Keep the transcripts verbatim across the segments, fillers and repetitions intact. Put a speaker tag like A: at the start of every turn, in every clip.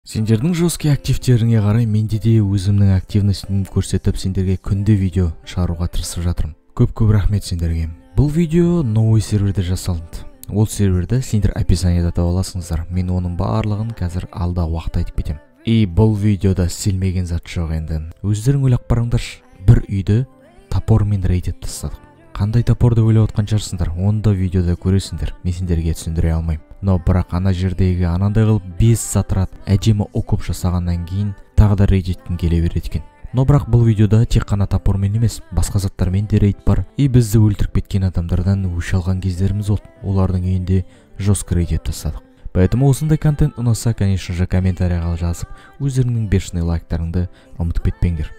A: Сендердің жесткий активтеріңе қарай менде де өзімнің активностьімді көрсетіп сендерге күнде видео шығаруға тырысып жатырмын. Көп-көп рахмет сендерге. Бұл видео новый серверде жасалынды. Ол серверді сендер описаниеда таба аласыңыздар. Мен оның барлығын қазір алда уақыт айтып кетем. И бұл видеода істелмеген зат жоқ енді. Өздерің ойлап қараңдаршы. Бір үйді топормен рейд етіп тастадық. Қандай топорды ойлап отқан шығарсыңдар, оны да видеода көресіңдер. Мен сендерге түсіндіре алмаймын. Но бірақ ана жердегі анандай қылып бес сатрат әдемі окоп жасағаннан кейін тағы да рейд еткім келе береді екен. Но бірақ бұл видеода тек қана топормен емес, басқа заттармен де рейд бар. И бізді өлтіріп кеткен адамдардан өш алған кездеріміз болды. Олардың үйінде жестко рейд етіп тастадық. Поэтому осындай контент ұнаса, конечно же, комментарийға жазып, өздеріңнің бешеный лайктарыңды ұмытып кетпеңдер.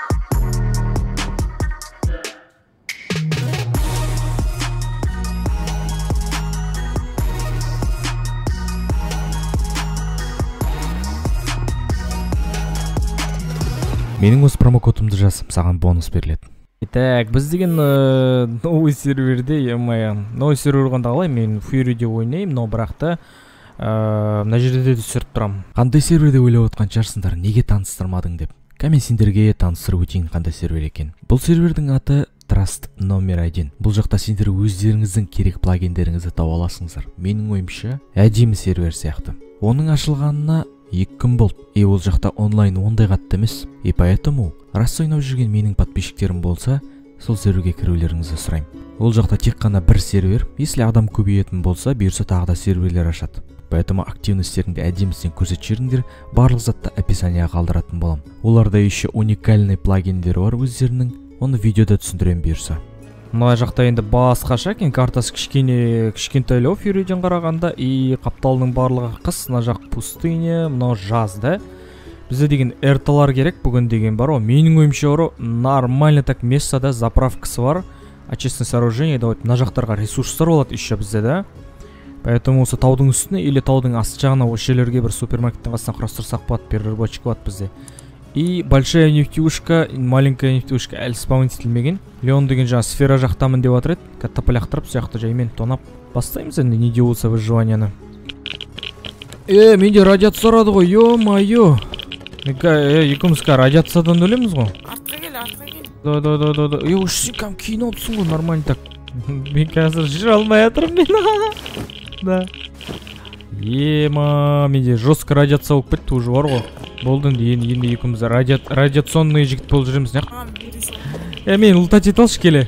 A: Менің осы промокодымды жазып, саған бонус беріледі. Так, біз деген новый серверде, емай, новый сервер болғанда қалай, мен Fury'де ойнаймын, но бірақ та мына жерде де түсіріп тұрам. Қандай серверде ойлап отқан шығарсыңдар, неге таныстырмадың деп. Кәмен сендерге таныстырып өтейін қандай сервер екен. Бұл сервердің аты Trust номер один. Бұл жақта сендер өздеріңіздің керек плагиндеріңізді таба аласыңыздар. Менің ойымша, әдемі сервер сияқты. Оның ашылғанына екі күн болды. И ол жақта онлайн ондай қатты емес. И поэтому рас ойнап жүрген менің подписчиктерім болса, сол серверге кірулеріңізді сұраймын. Ол жақта тек қана бір сервер. Если адам көбейетін болса, бұйырса тағы да серверлер ашады. Поэтому активностьтеріңді әдемісінен көрсетіп жүріңдер. Барлық затты описанияға қалдыратын болам. Оларда еще уникальный плагиндер бар өздерінің. Оны видеода түсіндірем бұйырса. Мына жақта енді басқаша екен, картасы кішкене кішкентайлау Fury'ден қарағанда, и қапталының барлығы қыс, мына жақ пустыня, мынау жаз да. Бізде деген эрталар керек бүгін деген бар. Менің ойымша бар, нормально так местада заправкасы бар. Очистное сооружение, да, мына жақтарға ресурстар болады еще бізде да. Поэтому осы таудың үстіне или таудың асты жағына осы жерлерге бір супермаркеттен қасынан құрастырсақ болады, переработчик болады бізде. И большая нефтеушка, маленькая нефтеушка әлі спаун етілмеген. Леон деген жаңа сфера жақтамын деп отыр еді. Кәттапа лақтырып, сияқты жаймен тонап бастаймыз енді не де болса выживанияны. Э, менде радиация сұрады ғой, ё-майё. Екеумізге радиациядан өлеміз ғой.
B: Артқа кел, артқа кел.
A: Да-да-да-да-да. Е, уж сен кәм кейін олдысың ғой, нормально так. Мен қазір жүр алмай атырым мен. Да. Ема, менде жестко радиация болып кетті уже бар ғой. Болды енді енді екеуміз радиационный жігіт болып жүреміз. Е, мен ұлтат ет алшы келе.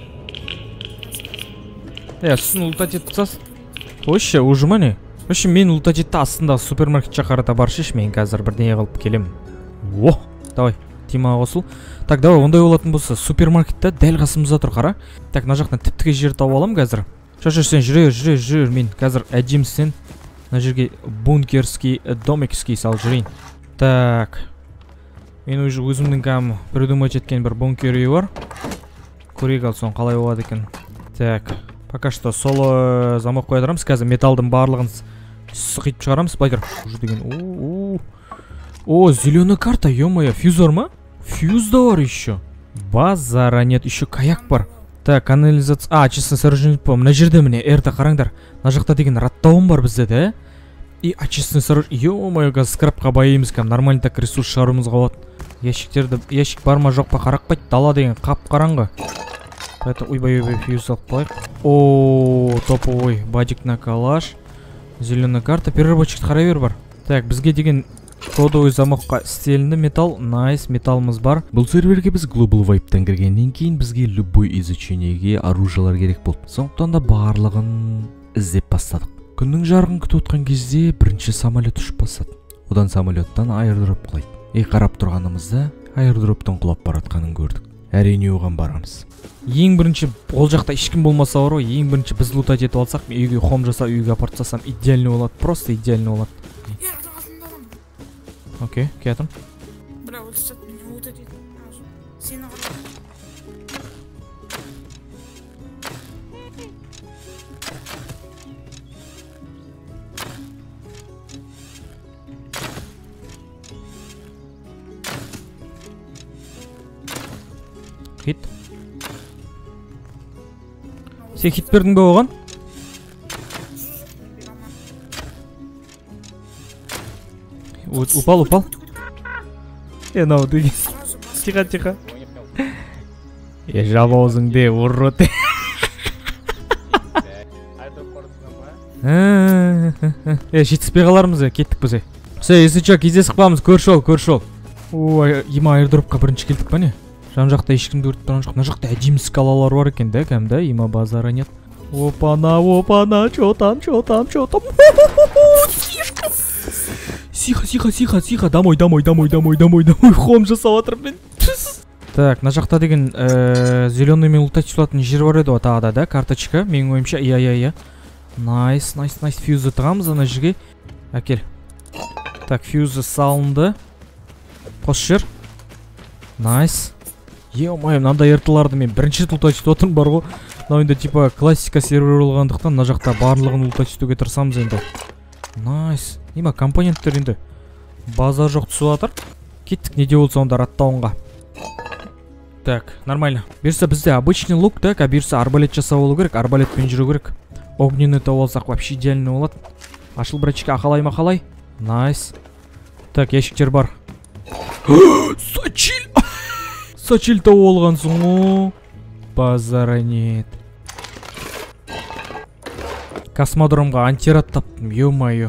A: Е, сізін ұлтат ет тұсас. Още, уже ма не? Още, мен ұлтат етті астында супермаркет жақарата баршыш, мен қазір бірдеңе қылып келем. О, давай, тимаға қосыл. Так, давай, ондай болатын болса, супермаркетті дәл қасымызда тұр, қара. Так, мына жақтан тіптіге жер тауып алам қазір. Шашыр, сен жүрер, жүрер, жүрер, мен қазір әдемісен мына жерге бункерский, домикский сал жүрейін. Так, мен уже өзімнің кәм придумать еткен бір бункер үйі бар. Көрейік ал соң қалай болады екен. Так, пока что соло замок қоя тұрамыз. Қазір металдың барлығын сықитып шығарамыз. Былай кір. Уже деген. О, зеленая карта, ё-моё, фьюз бар ма? Фьюз да бар еще. Базара нет, еще каяк бар. Так, канализация. А, честно, сооружение по. Мына жерде міне, эрта қараңдар. Мына жақта деген раттауым бар бізде, да? И очистный сооружение. Ё-моё, газ скрапқа байымыз кәм. Нормально так ресурс шығаруымызға болады. Ящиктерді, ящик бар ма жоқ па қарақ байды. Дала деген қап қараңғы. Поэтому уйбай-уйбай фьюз алып қалайық. О, топовой бадик на калаш. Зеленая карта. Переработчикті қарай бер бар. Так, бізге деген кодовый замокқа істелінді металл. Найс, металлымыз бар. Бұл серверге біз Global Vibe-тан кіргеннен кейін бізге любой изучениеге оружиялар керек болды. Сондықтан да барлығын іздеп бастадық. Күннің жарығын күтіп отқан кезде бірінші самолет ұшып бастады. Одан самолеттан аирдроп құлайды. И қарап тұрғанымызда аирдроптың құлап баратқанын көрдік. Әрине оған барамыз. Ең бірінші ол жақта ешкім болмаса бар ғой, ең бірінші біз лутать етіп алсақ, үйге хом жасап, үйге апарып тастасам идеальный болады, просто идеальный болады. Окей, кетім.
B: Бля, өлсет мені лутать етіп. Сені қарап.
A: Хит. Сен хит бердің бе оған? Вот, упал, упал. Е, мынау деген.
B: Сразу бас.
A: Тихо, тихо. Е, жап аузыңды, урод. Е, жетіспей қалармыз, е, кеттік біз. Все, если что, кездесіп қаламыз, көрші ол, көрші ол. Ой, има айырдропқа бірінші келдік па не? Жан жақта ешкімді өртіп тұрған жоқ. Мына жақта әдемі скалалар бар екен, да, кәм, да, има базара нет. Опана, опана, чё там, чё там, чё там. Тихо, тихо, тихо, тихо, домой, домой, домой, домой, домой, домой, хом жасап жатыр мен. Так, мына жақта деген зеленый мен лутать болатын жер бар еді ғой тағы да, да, карточка, менің ойымша, иә, иә, иә. Найс, найс, найс, фьюзі тығамыз ана жерге. Әкел. Так, фьюзі салынды. Қос жер. Найс. Е-май, мынандай ертыларды мен бірінші лутать отырмын бар ғой. Мынау енді типа классика сервер болғандықтан мына жақта барлығын лутать етуге тырысамыз енді. Найс. Нема компоненттер енді базар жоқ түсіп жатыр. Кеттік, не де болса онда раттауынға. Так, нормально. Берсе бізде обычный лук, так, а берсе арбалет жасап болу керек, арбалетпен жүру керек. Огненный тауып алсақ вообще идеально болады. Ашыл братчик, ақалай мақалай. Найс. Так, ящиктер бар. Сочиль! Сочиль тауып алғансың ғой. Базара нет. Космодромға антирад таптым, ё-моё.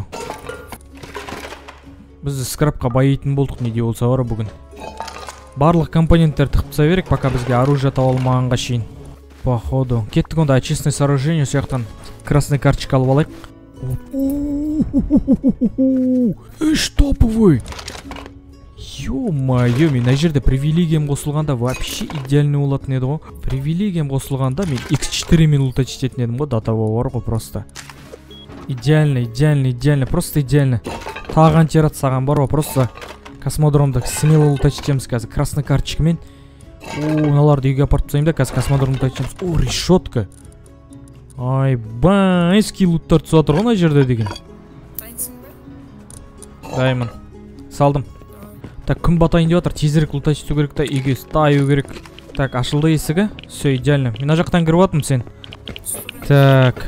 A: Біз скрапқа байитын болдық, не де болса бар бүгін. Барлық компоненттер тығып тастай берек, пока бізге оружие таба алмағанға шейін. Походу. Кеттік онда очистное сооружение, сияқтан красный карточка алып алайық. Эш топовый! Ё-моё, мен мына жерде привилегиям қосылғанда вообще идеальный болатын еді ғой. Привилегиям қосылғанда мен икс четыре мен лутать ететін едім ғой, датаба бар ғой просто. Идеально, идеально, идеально, просто идеально. Тағы антирад саған бар ғой, просто космодромда смело лутать етеміз қазір. Красный карточкамен. О, мыналарды үйге апарып тастаймын да, қазір космодромда лутать етеміз. О, решетка. Айбай, эски луттар түсіп жатыр ғой мына жерде деген.
B: Дайынсың ба?
A: Дайынмын. Салдым. Так, күн батайын деп жатыр, тезірек лутать ету керек та, үйге таю керек. Так, ашылды есігі. Все, идеально. Мен мына жақтан кіріп жатырмын сен. Так.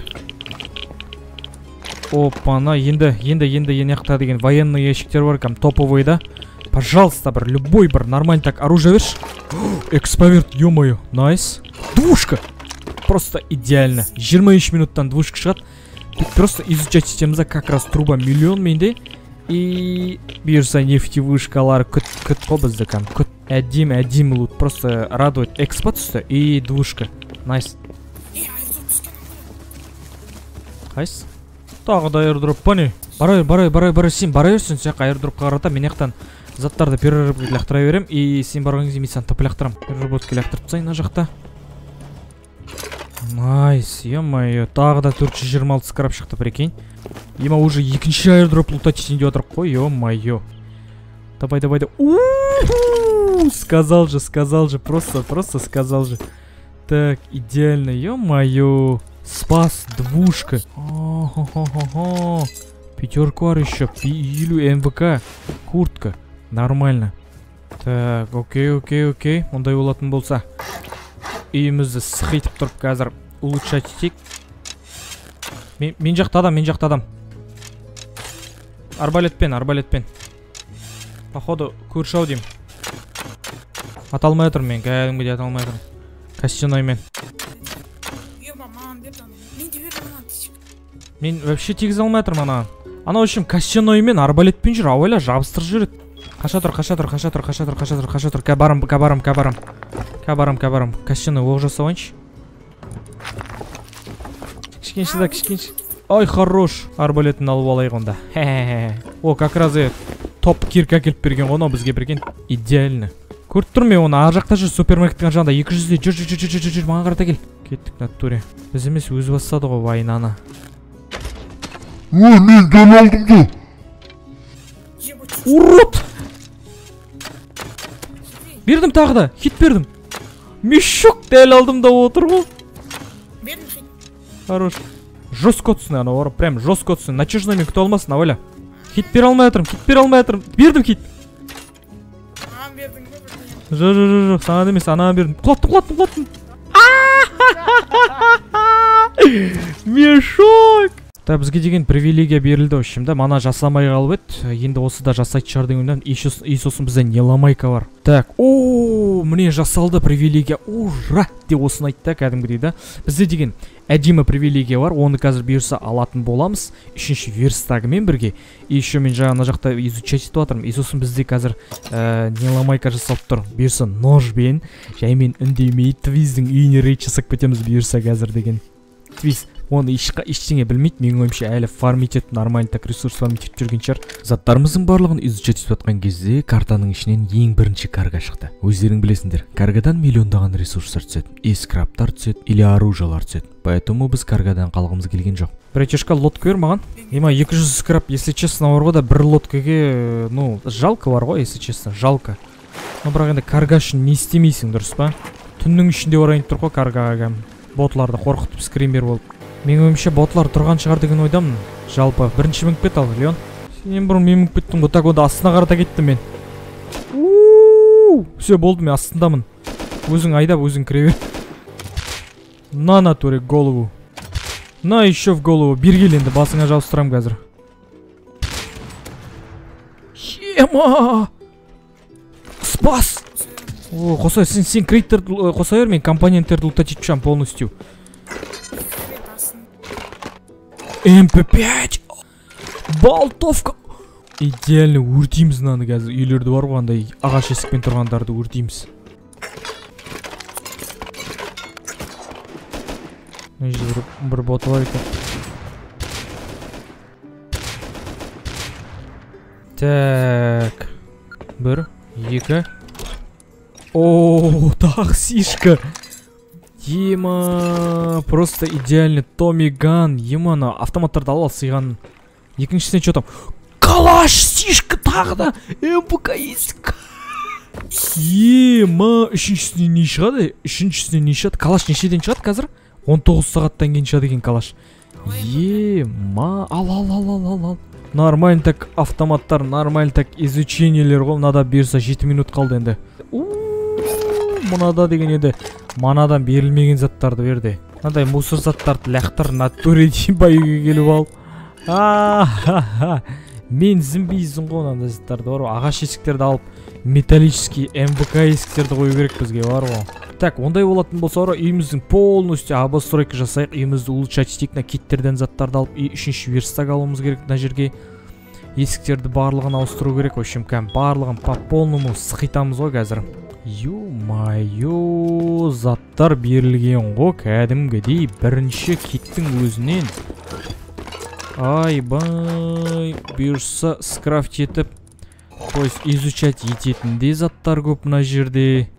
A: Опана, енді, енді, енді, енді яқта деген военный ящиктер бар екен, топовый, да? Пожалуйста, бір, любой бір, нормально так, оружие верш. Эксповерт, ё-моё, найс. Двушка. Просто идеально. жиырма үш минуттан двушка шығады. Просто изучать етеміз, как раз труба миллион менде. И бұйырса нефтевышкалар күт, күт қой бізді кәм, күт. Әдем, әдем лут, просто радует. Экспо түсті и двушка. Найс. Қайс? Тағы да airdrop па не? Барай, барай, барай, барай, сен бара берсін, сяқ airdropқа қарата, мен яқтан заттарды переработке лақтыра берем, и сен барған кезде мен сені тапы лақтырам. Переработке лақтырып тастайын мына жақта. Найс, ё-моё, тағы да төрт жүз жиырма алты скрап шықты, прикинь. Ема уже екінші airdrop лутать етейін деп отырып қой, ё-моё. Давай, давай, давай. Сказал же, сказал же, просто, просто сказал же. Так, идеально, ё-моё. Спас, двушка. О-хо-хо-хо-хо. Пятерку еще, елу эм вэ ка, куртка. Нормально. Так, окей, окей, окей. Ондай болатын болса. Үйімізді сықитып тұрып қазір улучшать етейік. Мен, мен жақта адам, мен жақта адам. Арбалетпен, арбалетпен. Походу, көрші ау деймін. Аталмай отырмын мен, кәдімгідей аталмай отырмын. Костяноймен. Мен вообще тегіз алмай отырмын ана. Ана үшін костяноймен арбалетпен жүр, ауайла жабыстырып жүреді. Қаша тұр, қаша тұр, қаша тұр, қаша тұр, қаша тұр, қаша тұр. Кәбарым, кәбарым, кәбарым. Кәбарым, кәбарым. Костяной оқ жасауыншы. Кішкенші да, кішкенші. Ой, хорош. Арбалетін алып алайық онда. О, как раз е топ кирка келіп берген ғона бізге берген. Идеально. Көріп тұр мен оны, ар жақта жүр, супермаркеттің жағында екі жүзде. Жүр, жүр, жүр, жүр, жүр, маған қарата кел. Кеттік натуре. Біз емес өзі бастады ғой вайнаны.
C: Ой, мен дәл алдымды.
A: Урод! Бердім тағы да, хит бердім. Мешок дәл алдымда отыр ғой.
B: Бердім хит.
A: Хорош. Жестко түсін, ана орып, прям жестко түсін. Натяжной мен күті алмасын, ауыля. Хит бере алмай атырым, хит бере алмай атырым. Бердім хит.
B: Аған бердің бе бердің?
A: Жоқ, жоқ, жоқ, жоқ, саған емес, анаған бердім. Құлаттым, құлаттым, құлаттым. Мешок! Та бізге деген привилегия берілді в общем да. Мана жасамай қалып еді. Енді осы да жасайды шығар дегеннен и сосын бізде неламайка бар. Так, о, міне жасалды привилегия. Ура! Деп осыны айтты кәдімгідей да. Бізде деген әдемі привилегия бар. Оны қазір бұйырса алатын боламыз. Үшінші верстагымен бірге. И еще мен жаңа жақта изучать етіп жатырмын. И сосын бізде қазір неламайка жасалып тұр. Бұйырса ножбен, жаймен үндемей Твиздің үйіне рейд жасап кетеміз бұйырса қазір деген. Твиз оны ештеңе білмейді, менің ойымша әлі фармить етіп, нормально так ресурс фармить етіп жүрген шығар. Заттарымыздың барлығын изучать етіп жатқан кезде картаның ішінен ең бірінші карга шықты. Өздерің білесіңдер, каргадан миллиондаған ресурстар түседі, скраптар түседі, или оружиялар түседі. Поэтому біз каргадан қалғымыз келген жоқ. Братишка, лодка бер маған. Ема екі жүз скрап, если честно, бар ғой да бір лодкаге, ну, жалко бар ғой, если честно, жалко. Но бірақ енді карга үшін не істемейсің, дұрыс па? Түннің ішінде орайын тұр ғой каргаға. Ботларды қорқытып скример болып. Мен ойымша ботлар тұрған шығар деген ойдамын. Жалпы бірінші мініп кет ал, Леон. Сенен бұрын мен мініп кеттім, бұтак онда астына қарата кеттім мен. Ууу, все болды, мен астындамын. Өзің айдап, өзің кіре бер. На натуре голову. На еще в голову. Бергел енді, басыңа жауыстырам қазір. Ема! Спас! О, қосай, сен, сен крейтерді қосай бер, мен компоненттерді ұлтат етіп полностью. эм пэ пять! Болтовка! Идеально өртейміз наны қазір. Үйлерді бар ғой, ағаш есікпен тұрғандарды өртейміз. Бір боты бар екен. Так. Бір, екі. О, таксишка. Ема, просто идеальный Томми Ган. Ема, на автоматтарды алып сыйған. Екіншісіне что там? Калаш, сишка тағы да. эм пэ ка есік. Ема, үшіншісіне не шығады? Үшіншісіне не шығады? Калаш нешеден шығады қазір? он тоғыз сағаттан кейін шығады екен калаш. Ема, ал, ал, ал, ал, ал, ал. Нормально так автоматтар, нормально так изучениелер ғой. Мынада берса жеті минут қалды енді. Мынада деген еді манадан берілмеген заттарды берді. Мынандай мусор заттарды лақтыр натуре дейін баюға келіп ал. Мен зімбейсің ғой мынандай заттарды бар ғой. Ағаш есіктерді алып металлический эм вэ ка есіктерді қою керек бізге бар ғой. Так, ондай болатын болса бар үйіміздің полностью обостройка жасайық. Үйімізді улучшать етейік, на киттерден заттарды алып үшінші верстак алуымыз керек мына жерге. Есіктерді барлығын ауыстыру керек. В общем, кәм барлығын по полному сықитамыз ғой қазір. Ё-майо, заттар берілген ғой кәдімгідей бірінші киттің өзінен. Айбай, бұйырса скрафт етіп, то есть изучать ететіндей заттар көп мына жерде.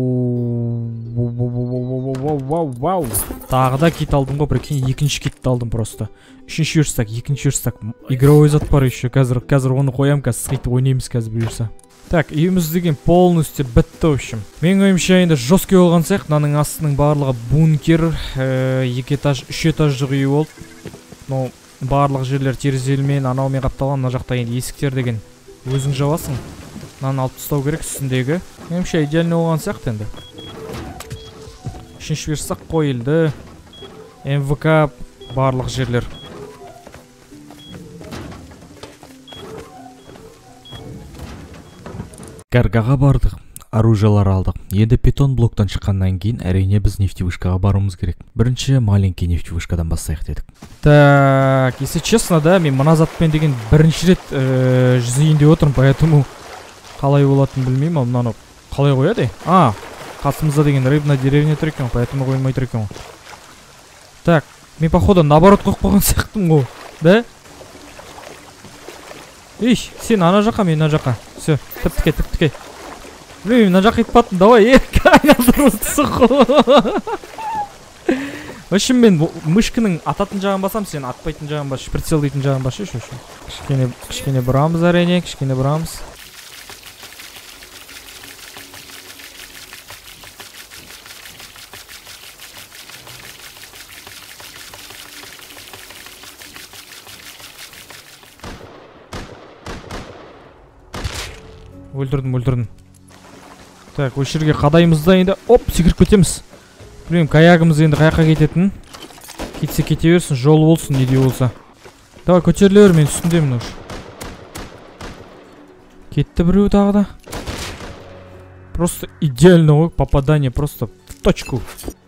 A: Вау-вау-вау-вау-вау-вау. Тағы да кит алдым ғой, прикинь, екінші китті алдым просто. Үшінші верстак, екінші верстак. Игровой зат бар еще, қазір, қазір оны қоям, қазір сқийтіп ойнаймыз қазір бұйырса. Так, үйіміз деген полностью бітті, в общем. Мен ойымша енді жесткий болған сияқты, мынаның астының барлығы бункер, екі этаж, үш этаждық үй болды. Ну, барлық жерлер терезелмен, анаумен қапталған, мына жақта енді есіктер деген өзің жабасың. Мынаны алып тастау керек үстіндегі. Мен ойымша идеально болған сияқты енді. Үшінші верстак қойылды. эм вэ ка барлық жерлер. Каргаға бардық, оружиялар алдық. Енді питон блоктан шыққаннан кейін әрине біз нефтевышкаға баруымыз керек. Бірінші маленький нефтевышкадан бастайық дедік. Так, если честно, да, мен мына затпен деген бірінші рет жүзейін деп отырмын, поэтому қалай болатынын білмеймін, мынаны қалай қояды? А, қасымызда деген рыбна деревня тұр екен, поэтому қоймай тұр екен. Так, мен походу наоборот қойып қойған сияқтымын ғой, да? Иш, сен ана жаққа, мен ана жаққа. Все, тіп-тіке, тіп-тіке. Блин, мына жаққа етпаттым, давай, еркі айналдырмызды ғой. В общем, мен мышкінің ататын жағын басам, сен атпайтын жағын бас, прицел дейтін жағын бас, еш, еш. Кішкене, кішкене бұрамыз әрене, кішкене бұрамыз. Өлтірдім, өлтірдім. Так, осы жерге қадайымызда енді, оп, секіріп кетеміз. Білмеймін, каягымыз енді қаяққа кететін. Кетсе кете берсін, жол болсын, неде болса. Давай, көтеріле бер, мен үстіндемін уже. Кетті біреу тағы да. Просто идеально ғой, попадание просто в точку.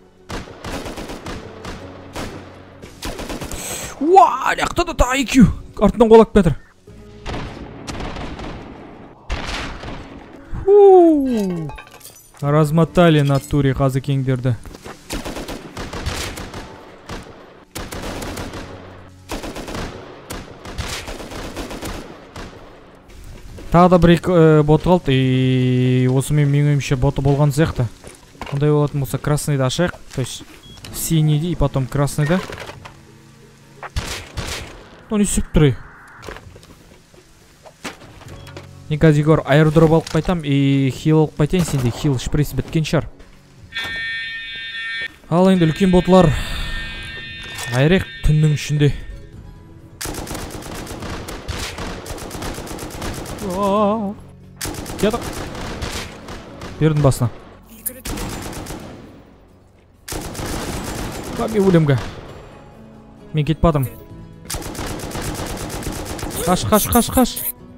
A: Уа, ляқта да тағы екеу. Артынан қолап бәтір. Размотали натуре қазекеңдерді. Тағы да бір екі боты қалды, и осы мен меніңше боты болған сияқты. Ондай болатын болса красныйды ашайық, то есть синийді и потом красныйды. Ну не сөп тұрай. Мен қазір егер аэродроп алып қайтам и хил алып қайтайын, сенде хил шприц біткен шығар. Ал енді үлкен ботлар айрек түннің ішінде. Кетіп бердің басына. Мен өлемге. Мен кетіп бадым. Қаш, қаш, қаш, қаш.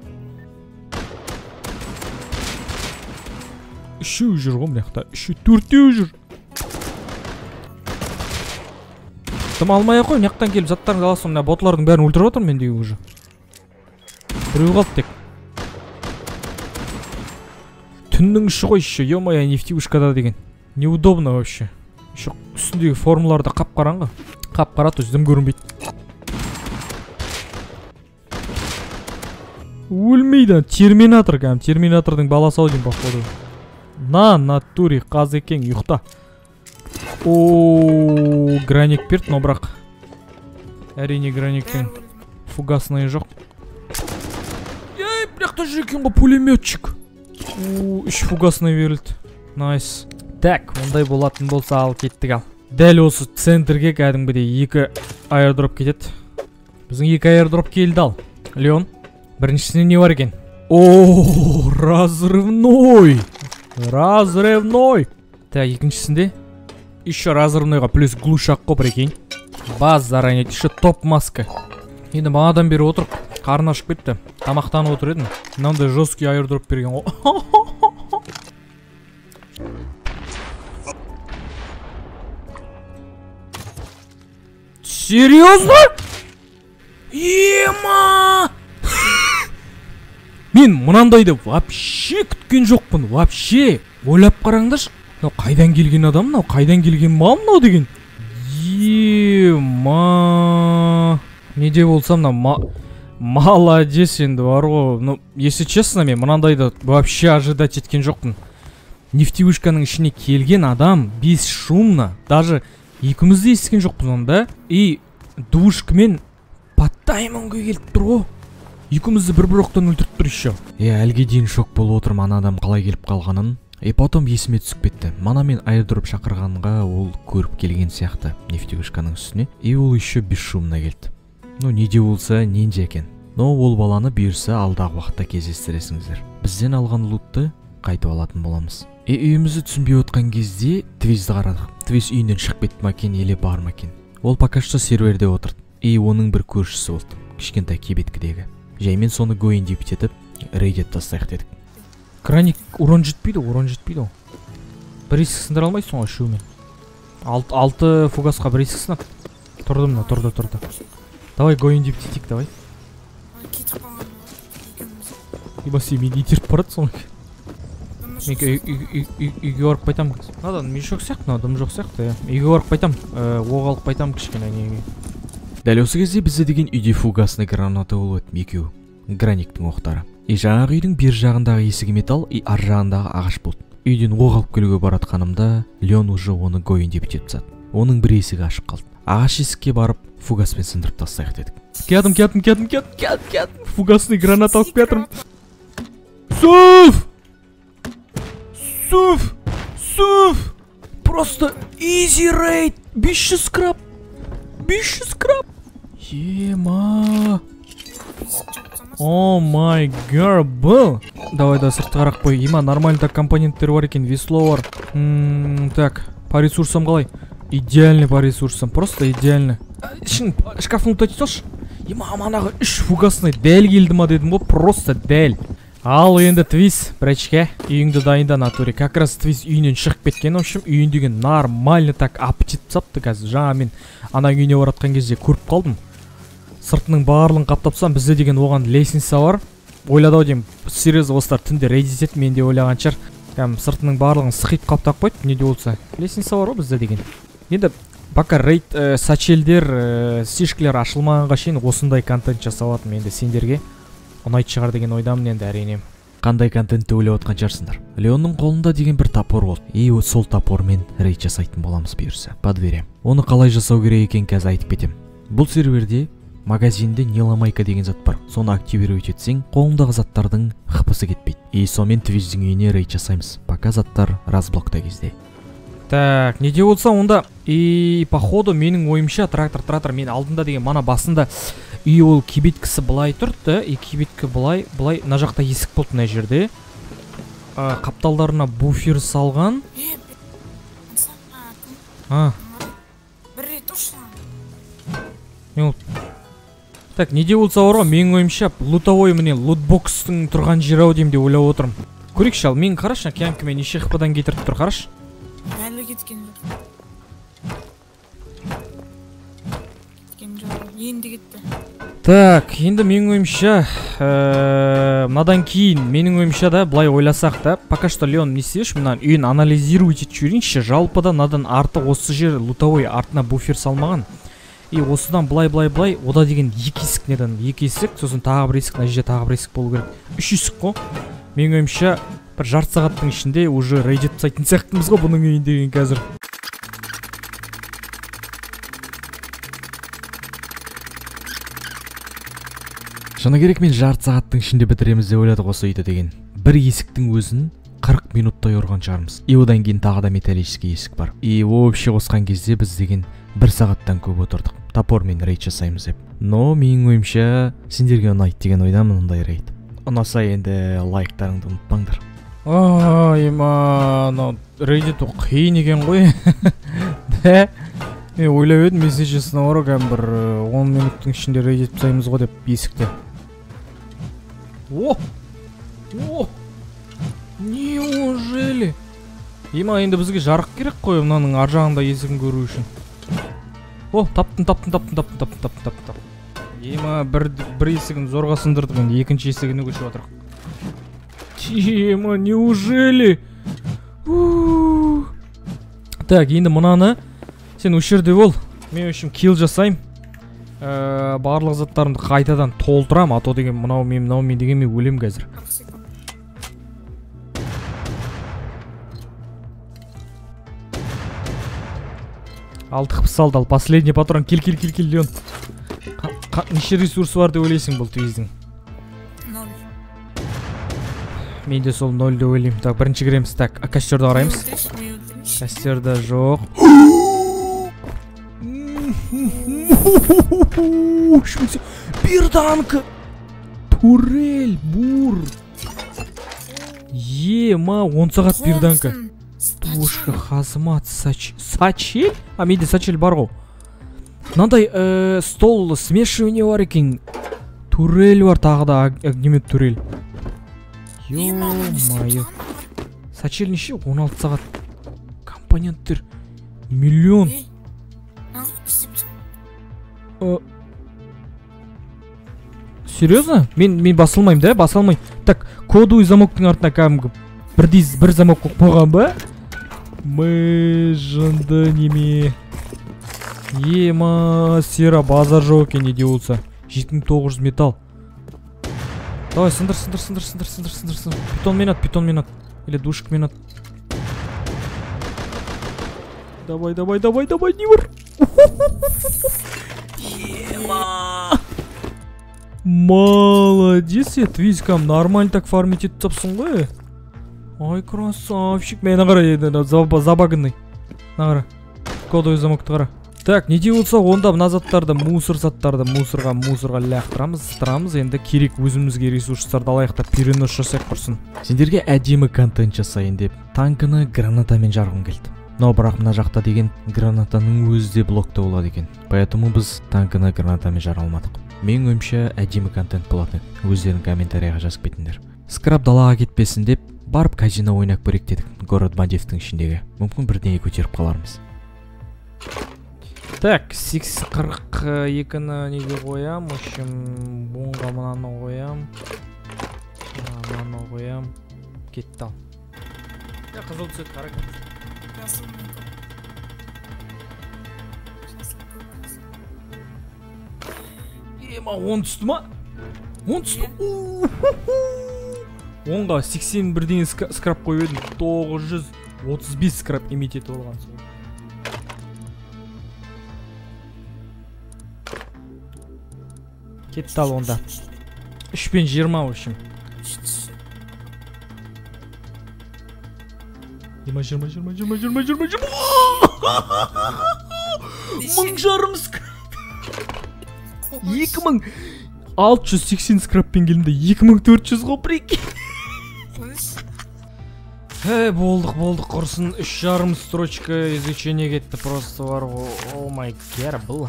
A: Үшеу жүр ғой мынақта. Үшеу, төртеу жүр. Дым алмай ақ қой, мынақтан келіп заттарын аласың, мына ботлардың бәрін өлтіріп отыр мендегі уже. Біреу қалды тек. Түннің іші ғой еще, ё-моё, нефтивушкада деген. Неудобно вообще. Еще үстіндегі формуларды қап-қараңғы. Қап-қара, то есть дым көрінбейді. Өлмейді, терминатор кәм, терминатордың баласы ау деймін походу. На, натуре, қазекең, ұйықта. Ооо, граник берді, но бірақ әрине граниктің фугасный жоқ. Ей, бірақта жүр екен ғой пулеметчик. Ооо, үш фугасный берілді. Найс. Так, ондай болатын болса ал кеттік ал. Дәл осы центрге кәдімгідей екі аэродроп кетеді. Біздің екі аэродроп келді ал. Леон, біріншісіне не бар екен? Ооо, разрывной. Разрывной. Так, екіншісінде еще разрывнойға плюс глушак қой прикинь. Баз заранее, еще топ маска. Енді бағадан бері отырып, қарны ашып кетті. Тамақтанып отыр едім. Мынандай жесткий аэродроп берген ғой. Серьезно? Ема! Мен мынандайды вообще күткен жоқпын, вообще. Ойлап қараңдаршы. Мынау қайдан келген адам, мынау қайдан келген мал мынау деген. Ема! Неде болсам мынау молодец енді бар ғой. Ну, если честно, мен мынандайды вообще ожидать еткен жоқпын. Нефтевышканың ішіне келген адам бесшумно, даже екімізді естіген жоқпын онда. И душкамен подтаймонға келіп тұр ғой. Екімізді бір-бір оқтан өлтіріп тұр еще. Е, әлге дейін шок болып отырмын ана адам қалай келіп қалғанын. И потом есіме түсіп кетті. Мана мен аэродроп шақырғанға ол көріп келген сияқты нефтевышканың үстіне. И ол еще бесшумно келді. Ну, неде болса нендже екен. Но ол баланы бұйырса алдағы уақытта кездестіресіңіздер. Бізден алған лутты қайтып алатын боламыз. И үйімізді түсінбей отқан кезде Твизді қарадық. Твиз үйінен шығып кетті ма екен, еле бар ма екен. Ол пока что серверде отырды. И оның бір көршісі болды. Кішкентай кебеткідегі. Жаймен соны гоин деп етіп, рейдет тастайық дедік. Краник урон жетпейді, урон жетпейді. Бір есік сындыра алмайсың ғой шумен. Алты фугасқа бір есік сынап. Тұрды мына, тұрды, тұрды. Давай гоин деп етейік, давай. Ебасы, мен итеріп барады соны. Мен үйге барып қайтам. Надан, мен жоқ сияқты, надым жоқ сияқты. Үйге барып қайтам, оқ алып қайтам кішкене неге. Дәл осы кезде бізде деген үйде фугасный граната болып өтіп екеуі. Граниктің оқтары. И жаңағы үйдің бер жағындағы есігі металл, и ар жағындағы ағаш болды. Үйден оқ алып келуге баратқанымда Леон уже оны гоин деп етіп тастады. Оның бір есігі ашық қалды. Ағаш есікке барып фугаспен сындырып тастайық дедік. Кеттім, кеттім, кеттім, кеттім, кеттім, кеттім. Фугасный гранат алып кетірім. Суф! Суф! Суф! Просто easy raid! бес жүз краб! бес жүз краб! Ема! О май гар, бұл! Давай да сыртқа қарақ қой. Ема, нормально так компоненттер бар екен, весло бар. Так, по ресурсам қалай? Идеальный по ресурсам, просто идеально. Шын, шкафын ұлтайтын салшы. Ема манағы үш фугасный дәл келді ма дедім ғой, просто дәл. Ал енді Твиз, бірәчке, үйіңді дайында натуре. Как раз Твиз үйінен шығып кеткен, в общем, үйіндегі нормально так аппетит сапты қазір. Жаңа мен ана үйіне баратқан кезде көріп қалдым. Сыртының барлығын қаптапсам, бізде деген оған лестница бар. Ойладау деймін, серьезно осылар түнде рейд етеді, мен де ойлаған шығар. Кәм сыртының барлығын сықиып қаптап қойды, не де болса. Лестница бар ғой бізде деген. Енді пока рейд ә, сачелдер, ә, сишкілер ашылмағанға шейін осындай контент жасалатын енді сендерге ұнайды шығар деген ойдамын енді әрине. Қандай контентті ойлап отқан шығарсыңдар? Леонның қолында деген бір топор болды. И сол топормен рейд жасайтын боламыз бұйырса. Подверем. Оны қалай жасау керек екен қазір айтып кетем. Бұл серверде магазинде неламайка деген зат бар. Соны активировать етсең, қолыңдағы заттардың хпсы кетпейді. И сонымен Твиздің үйіне рейд жасаймыз. Пока заттар разблокта кезде. Так, не де болса онда и походу менің ойымша трактор трактор мен алдында деген мана басында үй ол кибеткісі былай тұрды, и кибеткі былай былай мына жақта есік болды мына жерде. А, қапталдарына буфер салған. А.
B: Бір рет ұрсын.
A: Так, не де болса бар ғой, менің ойымша лутовой міне лутбокстың тұрған жер ау деймін деп ойлап отырмын. Көрейік шал, мен қарашы, кәмкіме неше хпдан кетіріп тұр, қарашы.
B: Әлі кеткен жоқ. Кеткен жоқ, енді кетті.
A: Так, енді менің ойымша, мынадан кейін менің ойымша да былай ойласақ та, пока что Леон не істеш, мына үйін анализировать етіп жүрейінші, жалпыда мынадан арты осы жер лутовой артына буфер салмаған. И осыдан былай-былай-былай, ода деген екі есік неден, екі есік, сосын тағы бір есік, мына жерде тағы бір есік болу керек. Үш есік қой. Менің ойымша бір жарты сағаттың ішінде уже рейд етіп тастайтын сияқтымыз ғой бұның үйін деген қазір. Шыны керек мен жарты сағаттың ішінде бітіреміз деп ойладық осы үйді деген. Бір есіктің өзін қырық минуттай ұрған шығармыз. И одан кейін тағы да металлический есік бар. И вообще қосқан кезде біз деген бір сағаттан көп отырдық. Топормен рейд жасаймыз деп. Но менің ойымша сендерге ұнайды деген ойдамын ондай рейд. Ұнаса енді лайктарыңды ұмытпаңдар. Ой, мана рейд ету қиын екен ғой. Де? Мен ойлап едім, месседжесіне ораған бір он минуттың ішінде рейд етіп тастаймыз ғой деп есікті. О! О! Неужели? Ема енді бізге жарық керек қой мынаның ар жағында есігін көру үшін. О, таптым, таптым, таптым, таптым, таптым, таптым, таптым, таптым. Ема бір бір есігін зорға сындырдық, енді екінші есігіне көшіп отырық. Ема, неужели? Так, енді мынаны сен осы жерде бол. Мен үшін килл жасайым. Барлық заттарымды қайтадан толтырам, а то деген мынау мен мынау мен деген мен өлем қазір. Алты хп салды, ал последний патрон. Кел, кел, кел, кел, Леон. Неше ресурсы бар деп ойлайсың бұл Твиздің?
B: Ноль.
A: Мен де сол ноль деп ойлаймын. Так, бірінші кіреміз. Так, костерді қараймыз. Костерді жоқ. Берданка! Турель, бур! Ема, он сағат берданка. Пушка, хазмат, сач... Сачель? А, менде сачель бар ғой. Мынандай стол смешивание бар екен. Турель бар, тағы да огнемет турель. Ё-майо. Сачель неше? он алты сағат. Компоненттер. Миллион. Серьезно? Мен мен басылмайым да, басылмай. Так, кодовый замоктың артына кәдімгі бірдей бір замок қойған ба? Мы жынды неме. Ема, сера базар жоқ екен не де болса. жеті мың тоғыз жүз металл. Давай, сындыр, сындыр, сындыр, сындыр, сындыр, сындыр, сындыр. Питон мен ат, питон мен ат. Или душек мен ат. Давай, давай, давай, давай, не бар. Ема. Молодец, я Твизкам нормально так фармить етіп тапсың ғой. Ай, красавчик. Мен ағара, забагынный. Ағара, кодовый замокты қара. Так, не де болса, онда мына заттарды, мусор заттарды мусорға, мусорға лақтырамыз, сытырамыз. Енді керек өзімізге ресурстарды алайықтап перенос жасайық құрсын. Сендерге әдемі контент жасайын деп танкіні гранатамен жарғым келді. Но бірақ мына жақта деген гранатаның өзі де блокта болады екен. Поэтому біз танкіні гранатамен жара алмадық. менің ойымша әдемі контент болатын еді. Өздерің комментарияға жазып кетіңдер. Скрап далаға кетпесін деп барып казино ойнап көрейік дедік. Город бандитовтың ішіндегі. Мүмкін бірдеңе көтеріп қалармыз. Так, сегіз қырық екіні неге қоям, в общем, онға мынаны қоям. Мынаны қоям. Кетті ал. Я қызыл түсет қарак. Ема, он түсті ма? он түсті. онға сексен бірден скрап қойып едім. тоғыз жүз отыз бес скрап имитет болған сол. Кетті ал онда. үш пен жиырма үшін. жиырма, жиырма, жиырма, жиырма, жиырма, жиырма, жиырма. Мың жарым скрап. екі мың алты жүз сексен скраппен келімде екі мың төрт жүз ғой прикинь. Хе, болдық, болдық, құрсын. үш жарым строчка изучение кетті просто бар ғой. О май гер, бұл.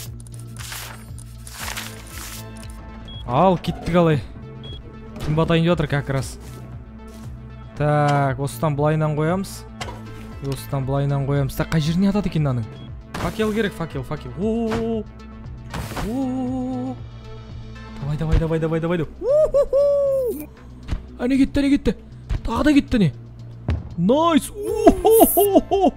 A: Ал, кеттік алай. Кім батайын жатыр как раз. Так, осыдан бұлайынан қоямыз. Осыдан бұлайынан қоямыз. Так, қай жеріне атады екен наның? Факел керек, факел, факел. О-о-о. О-о-о. Давай, давай, давай, давай, давай. О-о-о. Әне кетті, әне кетті. Тағы да кетті не? Найс. О-о-о.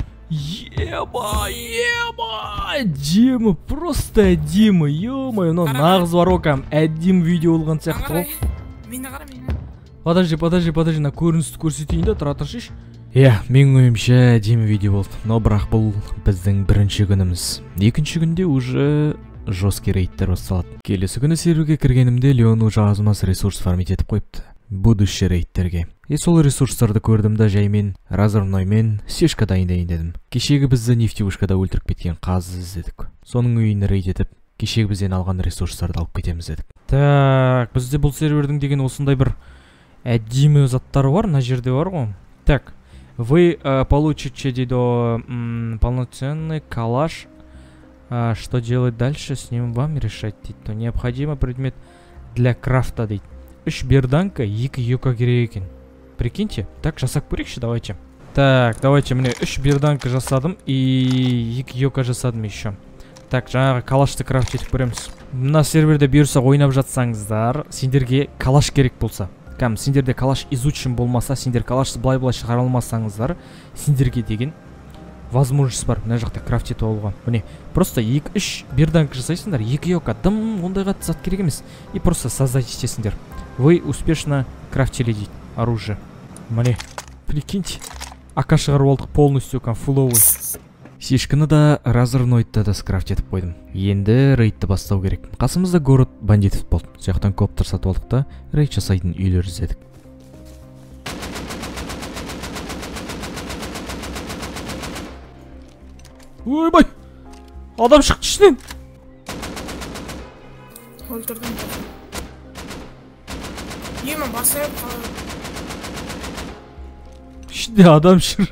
A: Ема, ема. Әдемі, просто әдемі. Ема, нағыз варокам. Әдем видео олған сияқты ғой.
B: Мені қара, мені.
A: Подожди, подожди, подожди, на көріністі көрсетейін да, тұра тұршыш. Иә, менің ойымша әдемі видео болды. Но бірақ бұл біздің бірінші күніміз. Екінші күнде уже жесткий рейдтер басталады. Келесі күні серверге кіргенімде Леон уже азмас ресурс фармит етіп қойыпты. Будущий рейдтерге. И сол ресурстарды көрдім да жаймен, разорноймен сешка дайындайын дедім. Кешегі бізді нефтеушкада өлтіріп кеткен қазы іздедік. Соның үйін рейд етіп, кешегі бізден алған ресурстарды алып кетеміз дедік. Так, бізде бұл сервердің деген осындай бір әдемі заттары бар, на жерде бар ғой. Так, вы э, получите, дейді, м, полноценный калаш. А, что делать дальше, с ним вам решать, дейді. То необходимый предмет для крафта, дейді. Үш берданка, екі юка керек екен. Прикиньте, так жасап көрейікші, давайте. Так, давайте, міне үш берданка жасадым и екі юка жасадым еще. Так, жаңағы калашты крафт етіп көреміз. Мына серверде бұйырса ойнап жатсаңыздар, сендерге калаш керек болса. Кәм, сендерде калаш изучим болмаса, сендер калашты былай-былай шығара алмасаңыздар, сендерге деген возможность бар мына жақта крафт етіп алуға. Міне, просто екі үш берданка жасайсыңдар, екі юка дым, ондайға зат керек емес. И просто создать етесіңдер. Вы успешно крафтили, дейді, оружие. Міне, прикиньте, АК шығарып алдық полностью, кәм, фуловый. Сешкіні да разорнойдты да скрафт етіп қойдым. Енді рейдті бастау керек. Қасымызда город бандитов болды. Сояқтан коптер сатып алдық та рейд жасайтын үйлер іздедік. Ойбай! Адам шықты ішінен!
B: Өлтірдім. Ема, басайып қалады.
A: Ішінде адам шыр.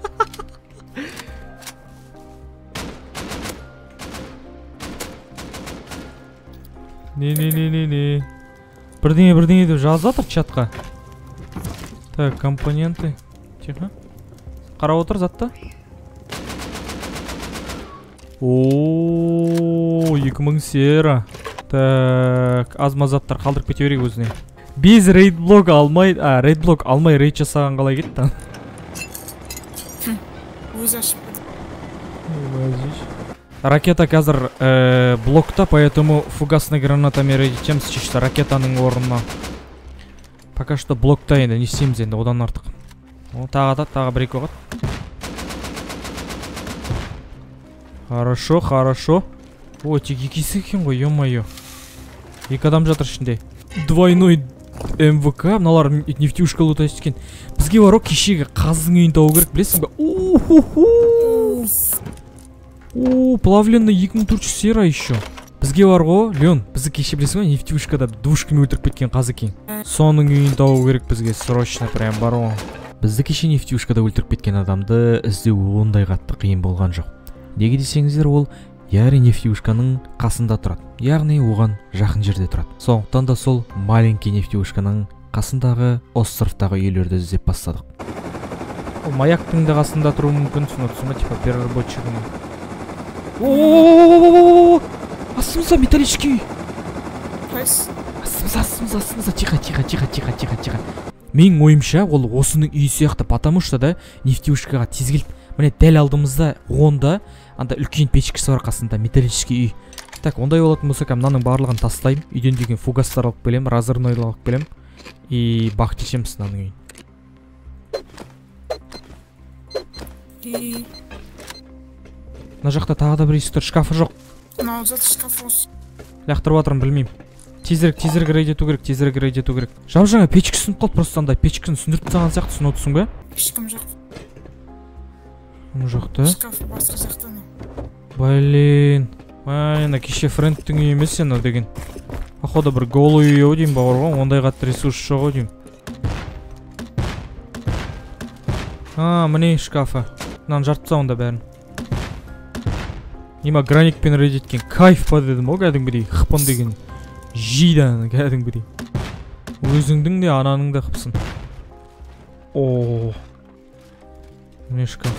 A: Не-не-не-не-не. Бірдеңе, бірдеңе деп жазатыр чатқа. Так, компоненты. Тихо. Қарап отыр затта. Ооо, екі мың сера. Так, азма заттар қалдырып кете берейік өзіне. Без рейдблок алмай, а, рейдблок алмай рейд жасаған қалай кетті.
B: Өзі ашып.
A: Ракета қазір э, блокта, поэтому фугасный гранатами рейдетеміз чешті ракетаның орнына. Пока что блокта енді, не істейміз енді, одан артық. О, тағы да, тағы бір екі оғат. Хорошо, хорошо. О, тек екесі екен ғой, ё-моё. Екі адам жатыр ішінде. Двойной МВК, мыналар нефтеушка лутайсы екен. Бізге бар о, кешегі қаздың үйін тауы керек, білесің бе? О-хо-хо! О, плавленный екі мың төрт жүз сера еще. Бізге бар ғой, Леон, бізді кеше білесің бе, нефтеушкада душками өлтіріп кеткен қазы екен. Соның үйін тауы керек бізге, срочно прям бар ғой. Бізді кеше нефтеушкада өлтіріп кеткен адамды іздеу ондай қатты қиын болған жоқ. Неге десеңіздер, ол яғни нефтеюшканың қасында тұрады, яғни оған жақын жерде тұрады. Сондықтан да сол маленький нефтеюшканың қасындағы островтағы үйлерді іздеп бастадық. Ол маяктың да қасында тұруы мүмкін, түсінесің ба, типа переработчигінің. О-о-о-о-о-о-о-о! Астымызда металлический үй.
B: Қайсы?
A: Астымызда, астымызда, астымызда, тихо, тихо, тихо, тихо, тихо, тихо. Менің ойымша, ол осының үйі сияқты, потому что да нефтеюшкаға тез келді. Міне дәл алдымызда онда анда үлкен печкасы бар қасында металлический үй. Так, ондай болатын болса, мынаның барлығын тастаймын. Үйден деген фугастар алып келем, разрывнойлар алып келем. И бақ шешеміз мынаның үйін.
B: И
A: мына жақта тағы да бір есіктер, шкафы жоқ.
B: мынау зат шкаф осы.
A: Лақтырып жатырмын, білмеймін. Тезірек, тезірек рейд ету керек, тезірек рейд ету керек. Жап жаңа печкі сынып қалды, просто андай печкіні сүндіріп тастаған сияқты, түсініп отырсың ба?
B: Ешкім жоқ.
A: Жоқ та?
B: Шкаф басқа жақта не?
A: Блин. Ай, ана кеше френдтің үйі емес сені деген. Походу бір голый үй ау деймін бауыр ғой, ондай қатты ресурс жоқ ау деймін. А, міне шкафы. Мынаны жарып тастау онда бәрін. Нема граникпен рейд еткен кайф па дедім ғой кәдімгідей, хпын деген. Жидан кәдімгідей. Өзіңдің де ананың да қыпсын. О, міне шкаф.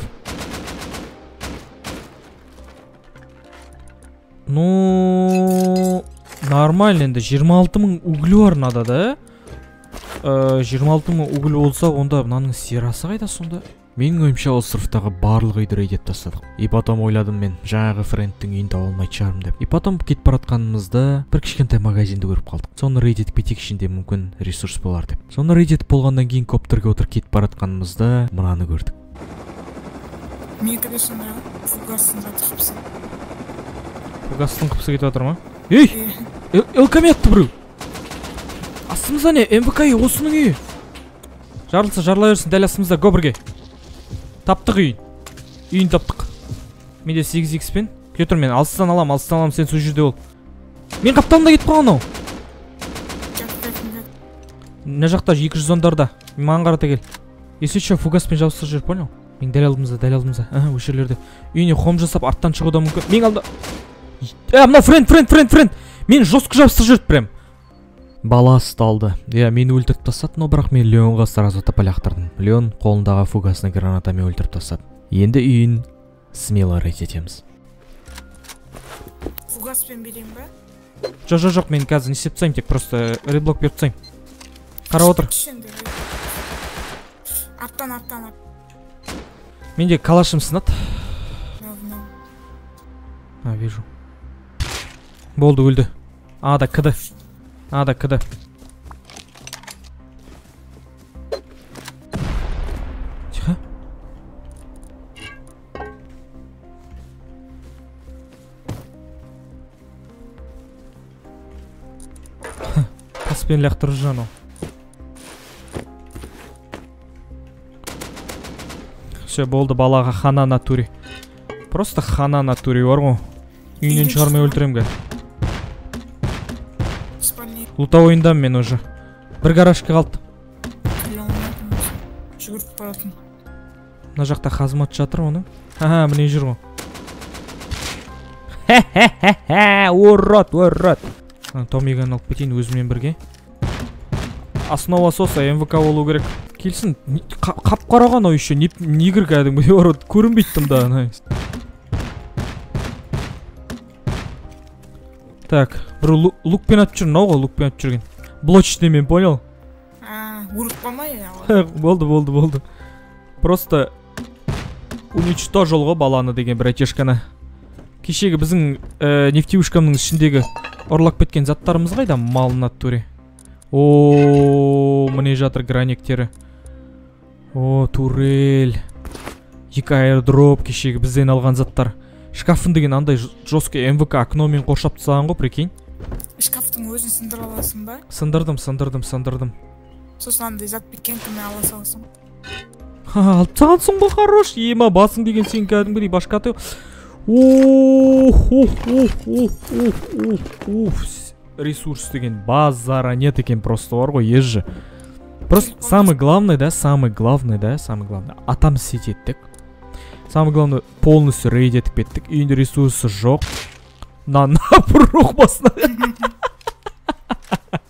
A: Ну, нормально енді жиырма алты мың углі бар мынада да. жиырма алты мың углі болса, онда мынаның серасы қайда сонда? Менің ойымша островтағы барлық үйді рейд етіп тастадық. И потом ойладым мен, жаңағы френдтің үйін таба алмай шығармын деп. И потом кетіп баратқанымызда бір кішкентай магазинді көріп қалдық. Соны рейд етіп кетейік, ішінде мүмкін ресурс болар деп. Соны рейд етіп болғаннан кейін коптерге отырып кетіп баратқанымызда мынаны көрдік.
B: Мен көресің бе? Фугастың заты қыпсы.
A: Фугастың қыпсы кетіп жатыр ма? Ей! Элками атты біреу! Астымызда не? эм вэ ка үй, осының үйі. Жарылса жарыла берсін, дәл астымызда, го бірге. Таптық үйін. Үйін таптық. Менде сегіз икс пен. Кетір мен, алыстан алам, алыстан алам, сен сол жерде бол. Мен қапталымда кетіп қалған ау. Мына жақта екі жүз ондарда. Маған қарата кел. Если что, фугаспен жабыстық жер, понял? Мен дәл алдымызда, дәл алдымызда. Аха, өш жерлерде. Үйіне хом жасап, арттан шығуда мүмкін. Мен алда. Ә, мына френд, френд, френд, френд. Мен жостық жабыстық жерді прям. Бала сталды. Я, мені өлтіріп тастады, но бірақ мен Леонға сразу тапалақтырдым. Леон қолындағы фугасны гранатамен өлтіріп тастады. Енді үйін смело рейд етеміз.
B: Фугаспен берейін ба?
A: Жоқ, жоқ, жоқ, мен қазір не істеп тастаймын, тек просто реблок беріп тастаймын. Қара отыр.
B: Арттан, арттан, арттан.
A: Менде калашым сынады. А, вижу. Болды, өлді. А, да, кыды. А, да, кыды. Тихо. Таспен лақтырып жүр анау. Все, болды, балаға хана натури. Просто хана натури бар ғой. Үйінен шығармай өлтірем ға. Лута ойындам мен уже. Бір гаражка қалды.
B: Жүгіріп баратын.
A: Мына жақта қазмат жатыр оның. Ха-ха, міне жүр ғой. Хе-хе-хе-хе, урод, урод. Томиган алып кетейін өзімен бірге. Основа соса эм вэ ка болу керек. Келсін, қап қараған ой еще, негір кәдімгі, урод, көрінбейттім да. Так, бір лукпен атып жүр, нау ғой лукпен атып жүрген. Блочный мен, понял?
B: А, ұрып қалмай,
A: болды, болды, болды. Просто уничтожил ғой баланы деген бір айтешканы. Кешегі біздің нефтеюшкамның ішіндегі ұрлап кеткен заттарымыз қайда? Мал натуре. О, міне жатыр гранектері. О, турель. Екі аирдроп кешегі бізден алған заттар. Шкафын деген андай жесткий эм вэ ка окномен қоршап тастаған ғой, прикинь.
B: Шкафтың өзін сындыра аласың ба?
A: Сындырдым, сындырдым, сындырдым.
B: Сосын андай зат біткенкіме ала саласың.
A: Ха, алып тағансың ба, хорош. Ема, басың деген сен кәдімгідей башқаты. Ресурс деген базара нет екен, просто бар ғой, езжі. Просто самый главный, да, самый главный, да, самый главный. Атам сететтік. Самый главный, полностью рейд етіп кеттік. Үйінде ресурсы жоқ. нан бір рух басына